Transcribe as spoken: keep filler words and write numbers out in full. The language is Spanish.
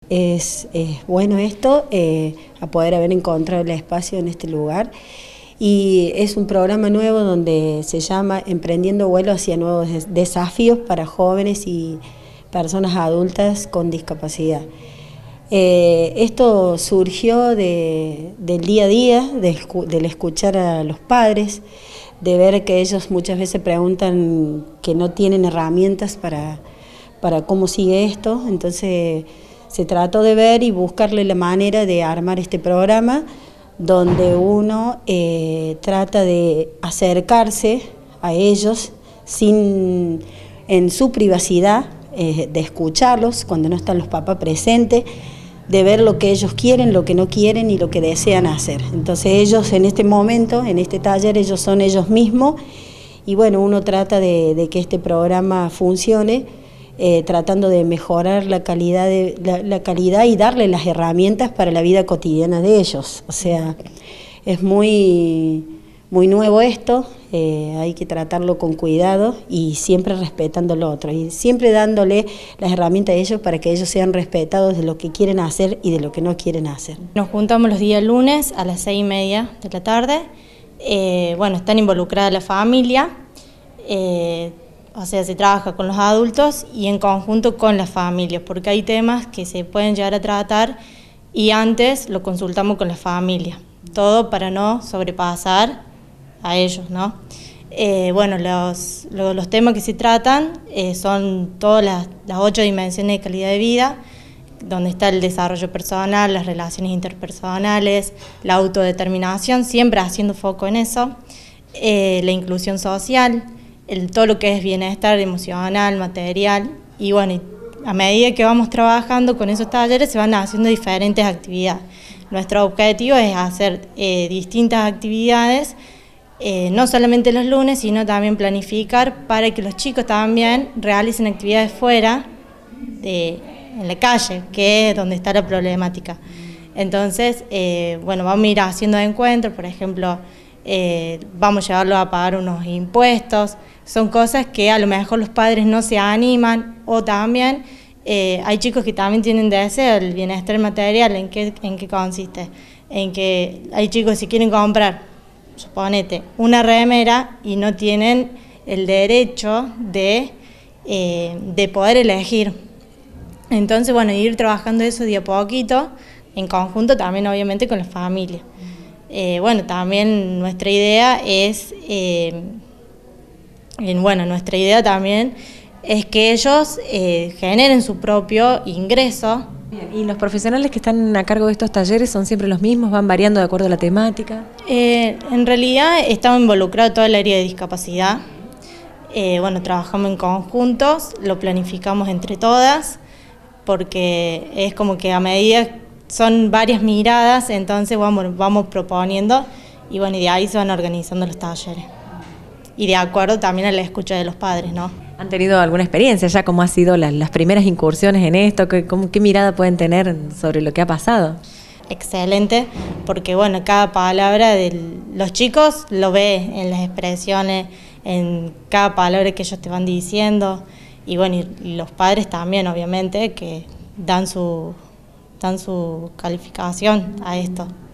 Es, es bueno esto, eh, a poder haber encontrado el espacio en este lugar, y es un programa nuevo donde se llama Emprendiendo Vuelo hacia Nuevos Desafíos para jóvenes y personas adultas con discapacidad. Eh, esto surgió de, del día a día, de, del escuchar a los padres, de ver que ellos muchas veces preguntan que no tienen herramientas para, para cómo sigue esto. Entonces se trató de ver y buscarle la manera de armar este programa donde uno eh, trata de acercarse a ellos sin, en su privacidad, eh, de escucharlos cuando no están los papás presentes, de ver lo que ellos quieren, lo que no quieren y lo que desean hacer. Entonces ellos en este momento, en este taller, ellos son ellos mismos, y bueno, uno trata de, de que este programa funcione, eh, tratando de mejorar la calidad, de, la, la calidad y darle las herramientas para la vida cotidiana de ellos. O sea, es muy, muy nuevo esto, eh, hay que tratarlo con cuidado y siempre respetando lo otro, y siempre dándole las herramientas a ellos para que ellos sean respetados de lo que quieren hacer y de lo que no quieren hacer. Nos juntamos los días lunes a las seis y media de la tarde. Eh, bueno, están involucradas la familia, eh, o sea, se trabaja con los adultos y en conjunto con las familias, porque hay temas que se pueden llegar a tratar y antes lo consultamos con la familia, todo para no sobrepasar a ellos, ¿no? Eh, bueno, los, los, los temas que se tratan eh, son todas las, las ocho dimensiones de calidad de vida, donde está el desarrollo personal, las relaciones interpersonales, la autodeterminación, siempre haciendo foco en eso, eh, la inclusión social, el, todo lo que es bienestar emocional, material, y bueno, y a medida que vamos trabajando con esos talleres se van haciendo diferentes actividades. Nuestro objetivo es hacer eh, distintas actividades, eh, no solamente los lunes, sino también planificar para que los chicos también realicen actividades fuera, de, en la calle, que es donde está la problemática. Entonces, eh, bueno, vamos a ir haciendo encuentros, por ejemplo, eh, vamos a llevarlos a pagar unos impuestos. Son cosas que a lo mejor los padres no se animan, o también eh, hay chicos que también tienen deseo, el bienestar material. ¿En qué, en qué consiste? En que hay chicos que si quieren comprar, suponete, una remera y no tienen el derecho de, eh, de poder elegir. Entonces, bueno, ir trabajando eso de a poquito, en conjunto también obviamente con la familia. Eh, bueno, también nuestra idea es... Eh, Bueno, nuestra idea también es que ellos eh, generen su propio ingreso. Bien. ¿Y los profesionales que están a cargo de estos talleres son siempre los mismos, van variando de acuerdo a la temática? Eh, en realidad estamos involucrados todo el área de discapacidad. Eh, bueno, trabajamos en conjuntos, lo planificamos entre todas, porque es como que a medida son varias miradas, entonces vamos, vamos proponiendo y bueno, y de ahí se van organizando los talleres. Y de acuerdo también a la escucha de los padres, ¿no? ¿Han tenido alguna experiencia ya? ¿Cómo han sido las, las primeras incursiones en esto? ¿Qué, cómo, ¿Qué mirada pueden tener sobre lo que ha pasado? Excelente, porque bueno, cada palabra de los chicos lo ve en las expresiones, en cada palabra que ellos te van diciendo, y bueno, y los padres también, obviamente, que dan su, dan su calificación a esto.